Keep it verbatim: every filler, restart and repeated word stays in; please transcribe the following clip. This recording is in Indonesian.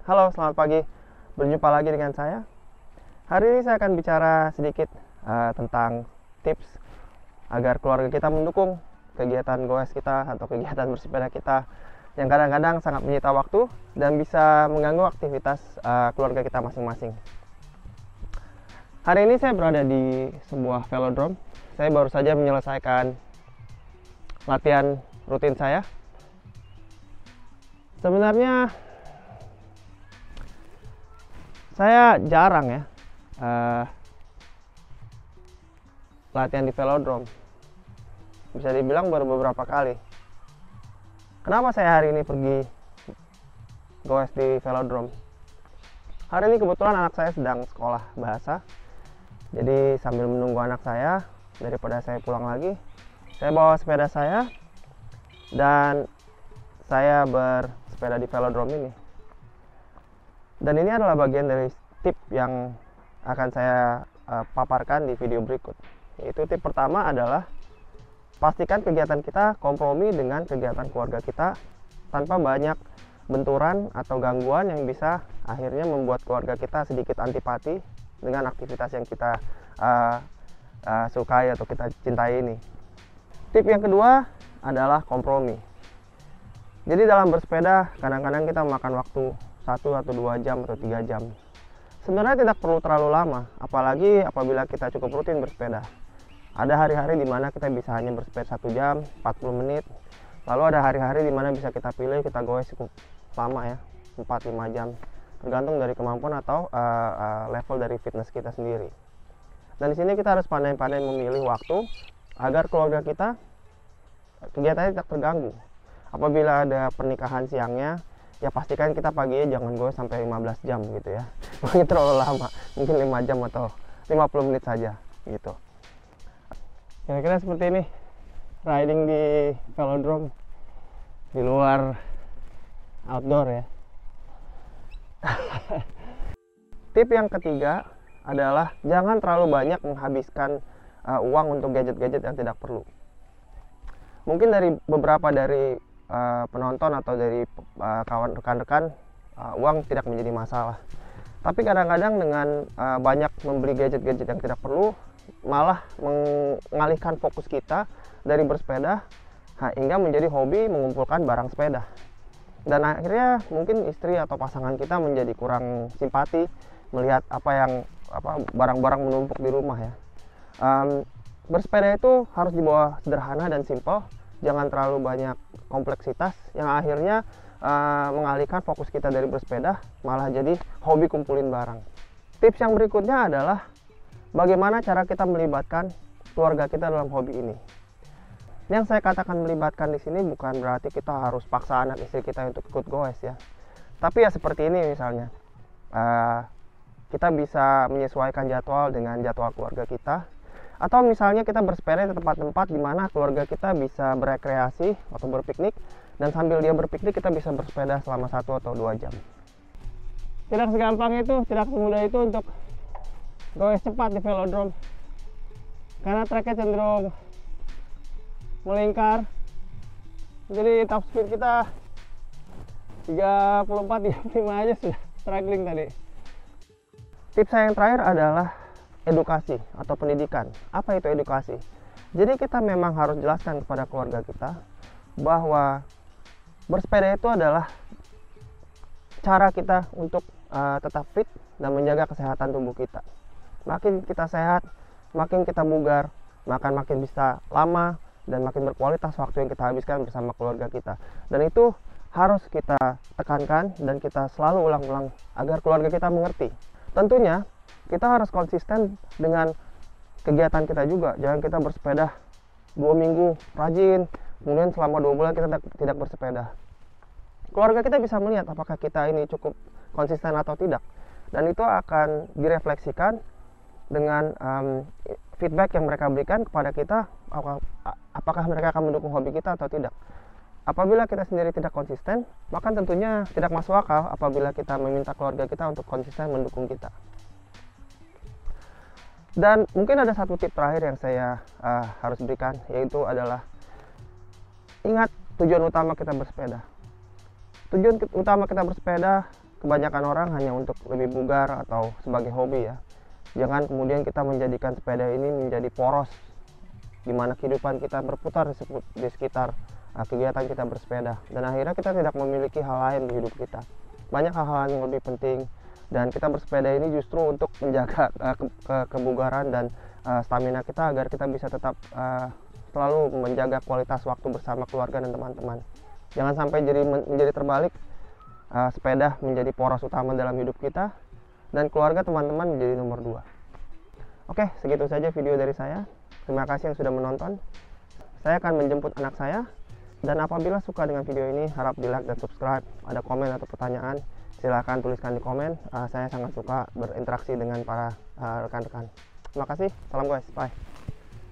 Halo, selamat pagi. Berjumpa lagi dengan saya. Hari ini saya akan bicara sedikit uh, tentang tips agar keluarga kita mendukung kegiatan goes kita atau kegiatan bersepeda kita yang kadang-kadang sangat menyita waktu dan bisa mengganggu aktivitas uh, keluarga kita masing-masing. Hari ini saya berada di sebuah velodrome. Saya baru saja menyelesaikan latihan rutin saya. Sebenarnya saya jarang ya uh, latihan di velodrome. Bisa dibilang baru beberapa kali. Kenapa saya hari ini pergi goes di velodrome? Hari ini kebetulan anak saya sedang sekolah bahasa. Jadi sambil menunggu anak saya, daripada saya pulang lagi, saya bawa sepeda saya dan saya bersepeda di velodrome ini. Dan ini adalah bagian dari tip yang akan saya uh, paparkan di video berikut. Yaitu tip pertama adalah pastikan kegiatan kita kompromi dengan kegiatan keluarga kita tanpa banyak benturan atau gangguan yang bisa akhirnya membuat keluarga kita sedikit antipati dengan aktivitas yang kita uh, uh, sukai atau kita cintai ini. Tip yang kedua adalah kompromi. Jadi dalam bersepeda kadang-kadang kita memakan waktu satu atau dua jam atau tiga jam. Sebenarnya tidak perlu terlalu lama, apalagi apabila kita cukup rutin bersepeda. Ada hari-hari di mana kita bisa hanya bersepeda satu jam, empat puluh menit. Lalu ada hari-hari di mana bisa kita pilih kita goes cukup lama ya, empat lima jam. Tergantung dari kemampuan atau uh, uh, level dari fitness kita sendiri. Dan di sini kita harus pandai-pandai memilih waktu agar keluarga kita kegiatannya tidak terganggu. Apabila ada pernikahan siangnya, ya pastikan kita pagi jangan goes sampai lima belas jam gitu ya. Mungkin terlalu lama, mungkin lima jam atau lima puluh menit saja gitu. Kira-kira seperti ini riding di velodrome di luar outdoor ya. Tip yang ketiga adalah jangan terlalu banyak menghabiskan uh, uang untuk gadget-gadget yang tidak perlu. Mungkin dari beberapa dari uh, penonton atau dari uh, kawan rekan-rekan uh, uang tidak menjadi masalah. Tapi kadang-kadang dengan uh, banyak membeli gadget-gadget yang tidak perlu malah mengalihkan fokus kita dari bersepeda hingga menjadi hobi mengumpulkan barang sepeda. Dan akhirnya mungkin istri atau pasangan kita menjadi kurang simpati melihat apa yang apa barang-barang menumpuk di rumah ya. Um, bersepeda itu harus dibawa sederhana dan simpel, jangan terlalu banyak kompleksitas yang akhirnya uh, mengalihkan fokus kita dari bersepeda malah jadi hobi kumpulin barang. Tips yang berikutnya adalah bagaimana cara kita melibatkan keluarga kita dalam hobi ini. Yang saya katakan melibatkan di sini bukan berarti kita harus paksa anak istri kita untuk ikut goes ya. Tapi ya seperti ini misalnya, uh, kita bisa menyesuaikan jadwal dengan jadwal keluarga kita. Atau misalnya kita bersepeda di tempat-tempat di mana keluarga kita bisa berekreasi atau berpiknik, dan sambil dia berpiknik kita bisa bersepeda selama satu atau dua jam. Tidak segampang itu, tidak semudah itu untuk goes cepat di velodrome, karena treknya cenderung melingkar. Jadi top speed kita tiga puluh empat tiga puluh lima aja sudah struggling tadi. Tips saya yang terakhir adalah edukasi atau pendidikan. Apa itu edukasi? Jadi kita memang harus jelaskan kepada keluarga kita bahwa bersepeda itu adalah cara kita untuk uh, tetap fit dan menjaga kesehatan tubuh kita. Makin kita sehat, makin kita bugar, makan makin bisa lama dan makin berkualitas waktu yang kita habiskan bersama keluarga kita. Dan itu harus kita tekankan dan kita selalu ulang-ulang agar keluarga kita mengerti. Tentunya kita harus konsisten dengan kegiatan kita juga. Jangan kita bersepeda dua minggu rajin, kemudian selama dua bulan kita tidak bersepeda. Keluarga kita bisa melihat apakah kita ini cukup konsisten atau tidak. Dan itu akan direfleksikan dengan um, feedback yang mereka berikan kepada kita, apakah mereka akan mendukung hobi kita atau tidak. Apabila kita sendiri tidak konsisten, maka tentunya tidak masuk akal apabila kita meminta keluarga kita untuk konsisten mendukung kita. Dan mungkin ada satu tip terakhir yang saya uh, harus berikan, yaitu adalah ingat tujuan utama kita bersepeda. Tujuan utama kita bersepeda kebanyakan orang hanya untuk lebih bugar atau sebagai hobi ya. Jangan kemudian kita menjadikan sepeda ini menjadi poros di mana kehidupan kita berputar di, di sekitar uh, kegiatan kita bersepeda, dan akhirnya kita tidak memiliki hal lain di hidup kita. Banyak hal-hal yang lebih penting, dan kita bersepeda ini justru untuk menjaga uh, ke ke kebugaran dan uh, stamina kita agar kita bisa tetap uh, selalu menjaga kualitas waktu bersama keluarga dan teman-teman. Jangan sampai jadi menjadi terbalik, uh, sepeda menjadi poros utama dalam hidup kita dan keluarga teman-teman menjadi nomor dua. Oke, segitu saja video dari saya. Terima kasih yang sudah menonton. Saya akan menjemput anak saya, dan apabila suka dengan video ini, harap di like dan subscribe. Ada komen atau pertanyaan, silahkan tuliskan di komen. Uh, saya sangat suka berinteraksi dengan para uh, rekan-rekan. Terima kasih, salam guys, bye.